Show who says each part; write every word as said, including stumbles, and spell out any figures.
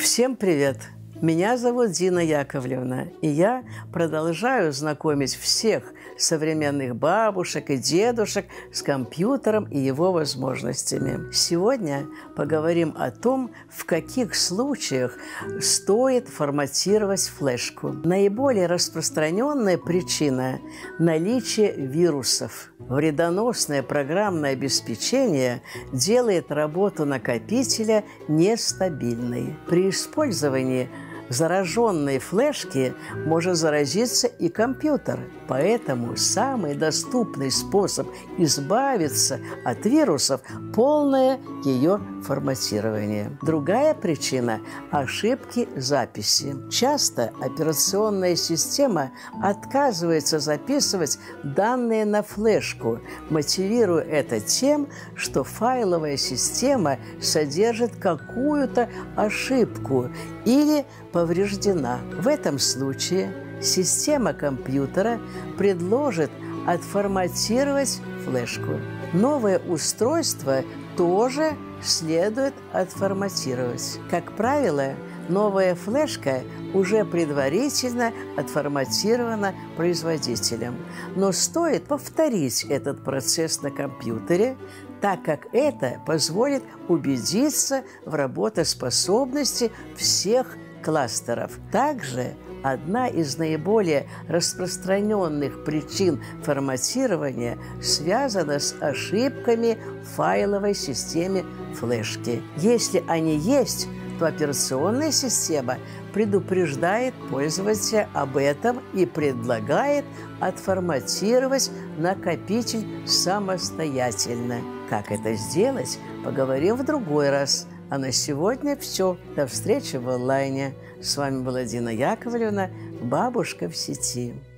Speaker 1: Всем привет! Меня зовут Зина Яковлевна, и я продолжаю знакомить всех современных бабушек и дедушек с компьютером и его возможностями. Сегодня поговорим о том, в каких случаях стоит форматировать флешку. Наиболее распространенная причина – наличие вирусов. Вредоносное программное обеспечение делает работу накопителя нестабильной. При использовании зараженной флешки может заразиться и компьютер. Поэтому самый доступный способ избавиться от вирусов – полное ее форматирование. Другая причина – ошибки записи. Часто операционная система отказывается записывать данные на флешку, мотивируя это тем, что файловая система содержит какую-то ошибку или повреждена. В этом случае система компьютера предложит отформатировать флешку. Новое устройство тоже следует отформатировать. Как правило, новая флешка уже предварительно отформатирована производителем. Но стоит повторить этот процесс на компьютере, так как это позволит убедиться в работоспособности всех кластеров. Также одна из наиболее распространенных причин форматирования связана с ошибками в файловой системе флешки. Если они есть, то операционная система предупреждает пользователя об этом и предлагает отформатировать накопитель самостоятельно. Как это сделать, поговорим в другой раз. А на сегодня все. До встречи в онлайне. С вами была Зина Яковлевна, бабушка в сети.